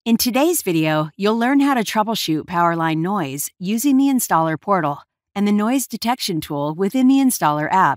In today's video, you'll learn how to troubleshoot Powerline noise using the installer portal and the noise detection tool within the installer app.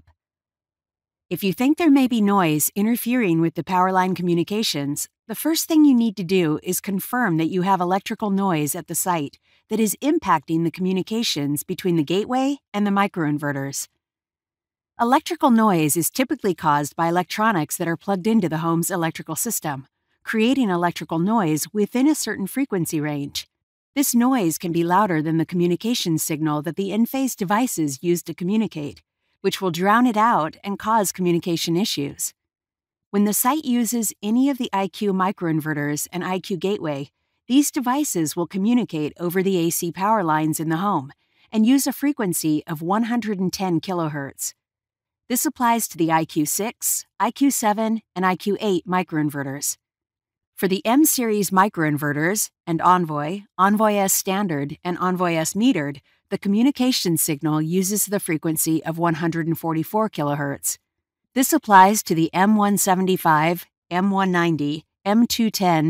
If you think there may be noise interfering with the Powerline communications, the first thing you need to do is confirm that you have electrical noise at the site that is impacting the communications between the gateway and the microinverters. Electrical noise is typically caused by electronics that are plugged into the home's electrical system, creating electrical noise within a certain frequency range. This noise can be louder than the communication signal that the Enphase devices use to communicate, which will drown it out and cause communication issues. When the site uses any of the IQ microinverters and IQ gateway, these devices will communicate over the AC power lines in the home and use a frequency of 110 kHz. This applies to the IQ6, IQ7, and IQ8 microinverters. For the M-series microinverters and Envoy, Envoy S Standard, and Envoy S Metered, the communication signal uses the frequency of 144 kHz. This applies to the M175, M190, M210,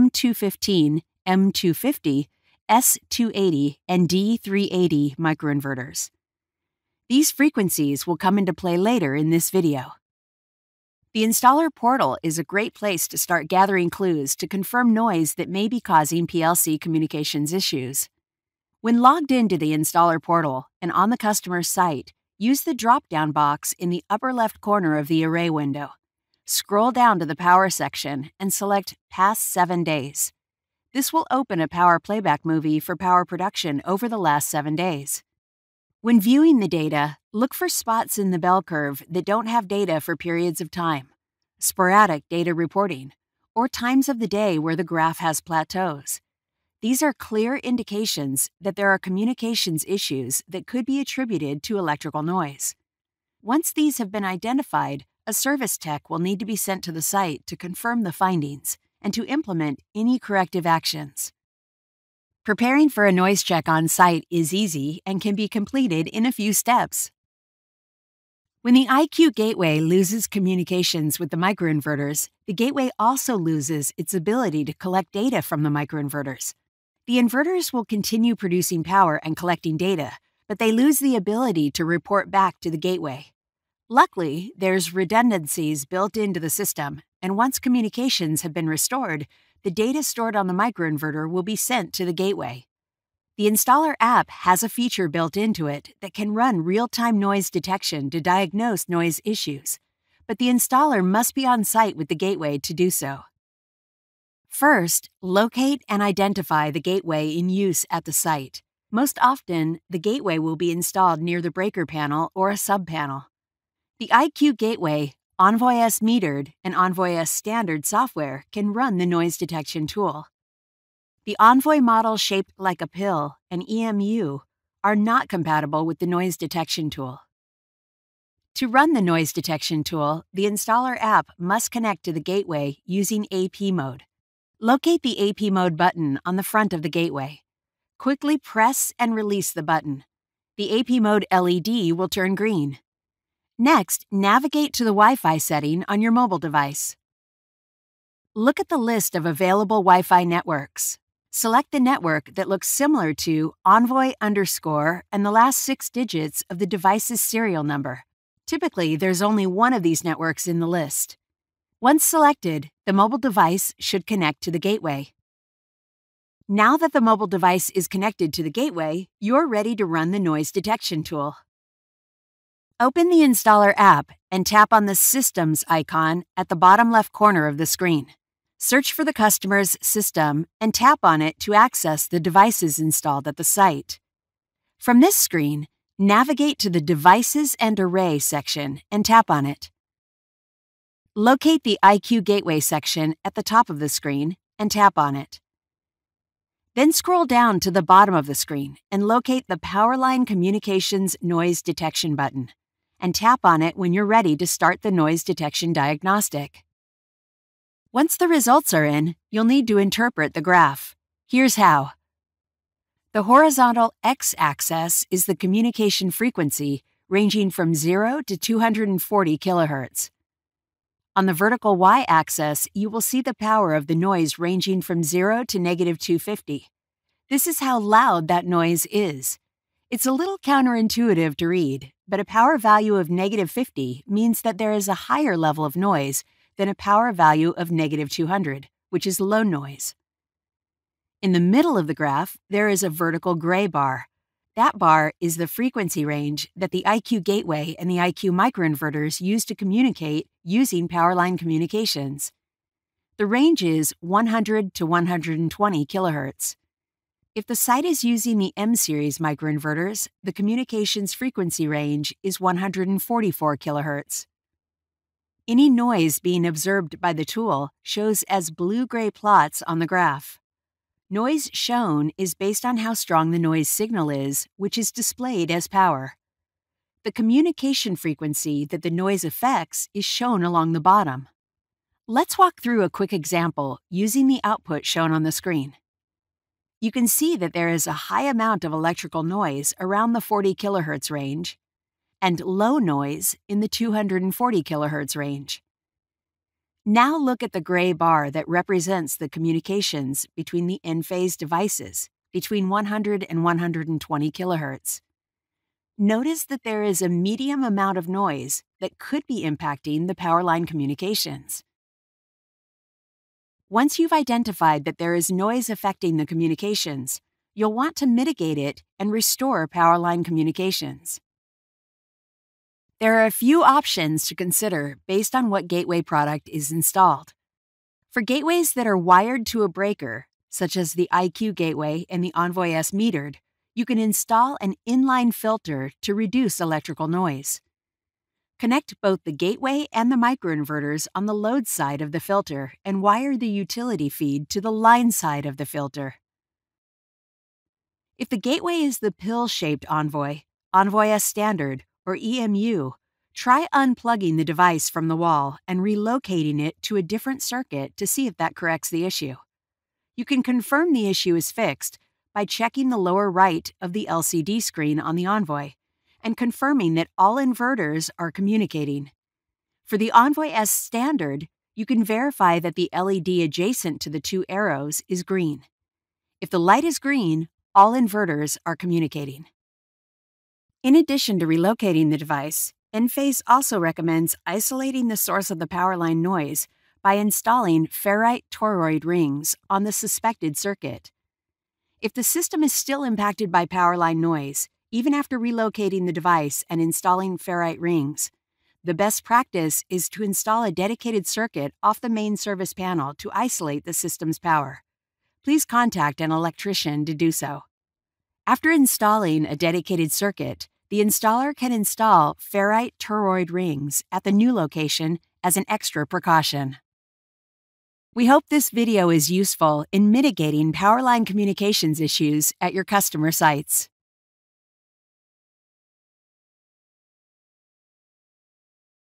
M215, M250, S280, and D380 microinverters. These frequencies will come into play later in this video. The installer portal is a great place to start gathering clues to confirm noise that may be causing PLC communications issues. When logged into the installer portal and on the customer's site, use the drop-down box in the upper left corner of the array window. Scroll down to the power section and select Past 7 days. This will open a power playback movie for power production over the last 7 days. When viewing the data, look for spots in the bell curve that don't have data for periods of time, sporadic data reporting, or times of the day where the graph has plateaus. These are clear indications that there are communications issues that could be attributed to electrical noise. Once these have been identified, a service tech will need to be sent to the site to confirm the findings and to implement any corrective actions. Preparing for a noise check on site is easy and can be completed in a few steps. When the IQ gateway loses communications with the microinverters, the gateway also loses its ability to collect data from the microinverters. The inverters will continue producing power and collecting data, but they lose the ability to report back to the gateway. Luckily, there's redundancies built into the system, and once communications have been restored, the data stored on the microinverter will be sent to the gateway. The installer app has a feature built into it that can run real-time noise detection to diagnose noise issues, but the installer must be on site with the gateway to do so. First, locate and identify the gateway in use at the site. Most often, the gateway will be installed near the breaker panel or a sub-panel. The IQ gateway, Envoy S Metered, and Envoy S Standard software can run the noise detection tool. The Envoy model shaped like a pill and EMU are not compatible with the noise detection tool. To run the noise detection tool, the installer app must connect to the gateway using AP mode. Locate the AP mode button on the front of the gateway. Quickly press and release the button. The AP mode LED will turn green. Next, navigate to the Wi-Fi setting on your mobile device. Look at the list of available Wi-Fi networks. Select the network that looks similar to Envoy _ and the last 6 digits of the device's serial number. Typically, there's only one of these networks in the list. Once selected, the mobile device should connect to the gateway. Now that the mobile device is connected to the gateway, you're ready to run the noise detection tool. Open the installer app and tap on the Systems icon at the bottom left corner of the screen. Search for the customer's system and tap on it to access the devices installed at the site. From this screen, navigate to the Devices and Array section and tap on it. Locate the IQ Gateway section at the top of the screen and tap on it. Then scroll down to the bottom of the screen and locate the Powerline Communications Noise Detection button, and tap on it when you're ready to start the noise detection diagnostic. Once the results are in, you'll need to interpret the graph. Here's how. The horizontal x-axis is the communication frequency ranging from 0 to 240 kHz. On the vertical y-axis, you will see the power of the noise ranging from 0 to -250. This is how loud that noise is. It's a little counterintuitive to read, but a power value of -50 means that there is a higher level of noise than a power value of -200, which is low noise. In the middle of the graph, there is a vertical gray bar. That bar is the frequency range that the IQ Gateway and the IQ microinverters use to communicate using Powerline communications. The range is 100 to 120 kilohertz. If the site is using the M-series microinverters, the communications frequency range is 144 kilohertz. Any noise being observed by the tool shows as blue-gray plots on the graph. Noise shown is based on how strong the noise signal is, which is displayed as power. The communication frequency that the noise affects is shown along the bottom. Let's walk through a quick example using the output shown on the screen. You can see that there is a high amount of electrical noise around the 40 kilohertz range and low noise in the 240 kilohertz range. Now look at the gray bar that represents the communications between the Enphase devices, between 100 and 120 kilohertz. Notice that there is a medium amount of noise that could be impacting the Powerline communications. Once you've identified that there is noise affecting the communications, you'll want to mitigate it and restore Powerline communications. There are a few options to consider based on what gateway product is installed. For gateways that are wired to a breaker, such as the IQ Gateway and the Envoy S metered, you can install an inline filter to reduce electrical noise. Connect both the gateway and the microinverters on the load side of the filter and wire the utility feed to the line side of the filter. If the gateway is the pill-shaped Envoy, Envoy S Standard, or EMU, try unplugging the device from the wall and relocating it to a different circuit to see if that corrects the issue. You can confirm the issue is fixed by checking the lower right of the LCD screen on the Envoy and confirming that all inverters are communicating. For the Envoy S Standard, you can verify that the LED adjacent to the two arrows is green. If the light is green, all inverters are communicating. In addition to relocating the device, Enphase also recommends isolating the source of the Powerline noise by installing ferrite toroid rings on the suspected circuit. If the system is still impacted by Powerline noise, even after relocating the device and installing ferrite rings, the best practice is to install a dedicated circuit off the main service panel to isolate the system's power. Please contact an electrician to do so. After installing a dedicated circuit, the installer can install ferrite toroid rings at the new location as an extra precaution. We hope this video is useful in mitigating Powerline communications issues at your customer sites.